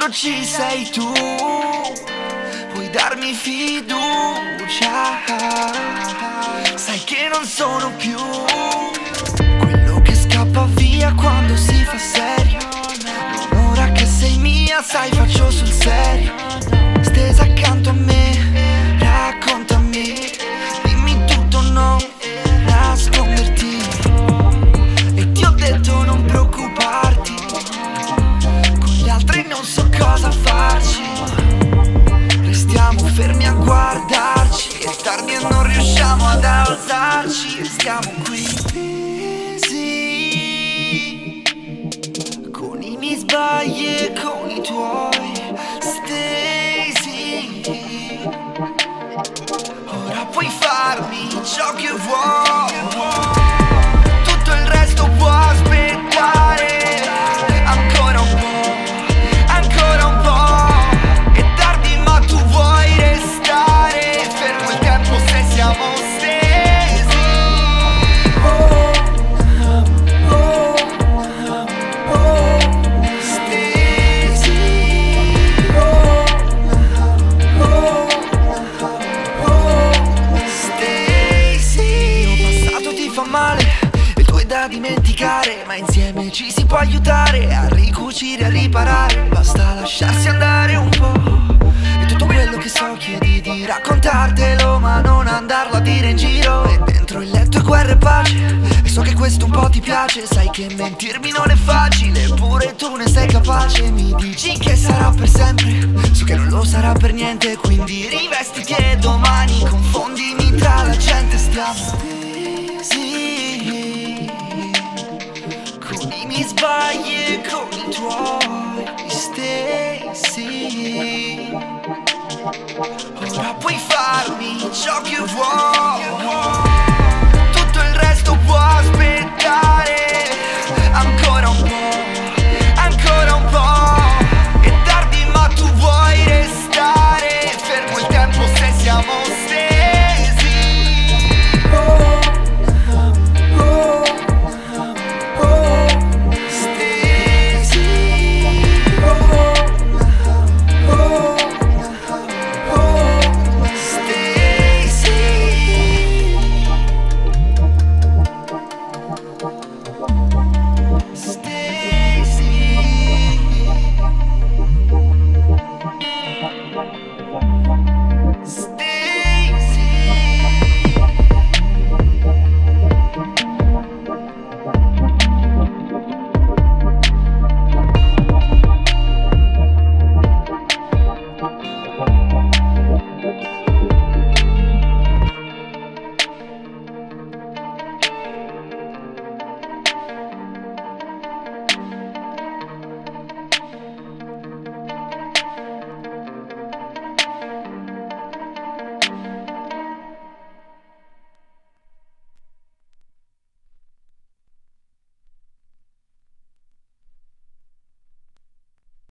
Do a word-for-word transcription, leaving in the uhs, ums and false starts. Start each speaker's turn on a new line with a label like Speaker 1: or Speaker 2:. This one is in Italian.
Speaker 1: quando ci sei tu, puoi darmi fiducia. Sai che non sono più quello che scappa via quando si fa serio. Non ora che sei mia, sai, faccio sul serio. Stesa accanto a me, raccontami, dimmi tutto, non nasconderti. E ti ho detto non preoccuparti, con gli altri non so cosa farci. Restiamo fermi a guardarci e tardi e non riusciamo ad alzarci. Restiamo qui, sì, con i miei sbagli e con i tuoi, Stacey. Ora puoi farmi ciò che vuoi, tutto il resto può aspettare. Ancora un po', ancora un po'. È tardi ma tu vuoi restare fermo il tempo se siamo stesi. Oh, oh, oh, Stacey. Oh, oh, oh, Stacey. Il mio passato ti fa male, il tuo è da dimenticare, ma insieme ci si può aiutare a ricucire, a riparare. Basta lasciarsi andare un po'. E tutto quello che so chiedi di raccontartelo, ma non andarlo a dire in giro. E dentro il letto è guerra e pace, e so che questo un po' ti piace. Sai che mentirmi non è facile, eppure tu ne sei capace. Mi dici che sarà per sempre, so che non lo sarà per niente. Quindi rivestiti e domani confondimi tra la gente. Stiamo sì, con i miei sbagli e con i tuoi, Stacey. Ora puoi farmi ciò che vuoi.